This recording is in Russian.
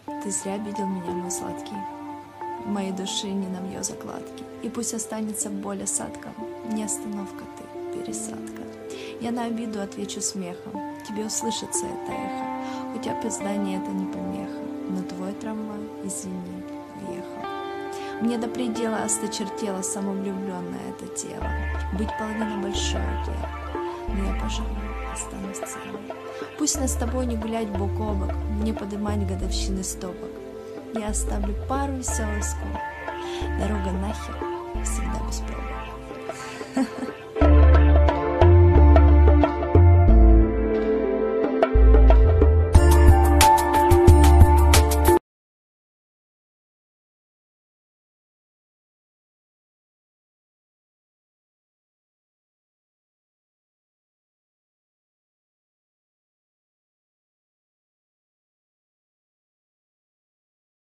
Ты зря обидел меня, мой сладкий. Моей души не намьё закладки. И пусть останется боль осадком. Не остановка ты, пересадка. Я на обиду отвечу смехом. Тебе услышится это эхо. Хоть опоздание это не помеха. Но твой трамвай, извини, уехал. Мне до предела осточертело самовлюбленное это тело. Быть половиной большое дело. Но я, пожалуй, останусь целой. Пусть нас с тобой не гулять бок о бок, не подымать годовщины стопок. Я оставлю пару веселых скоб. Дорога нахер всегда без пробок.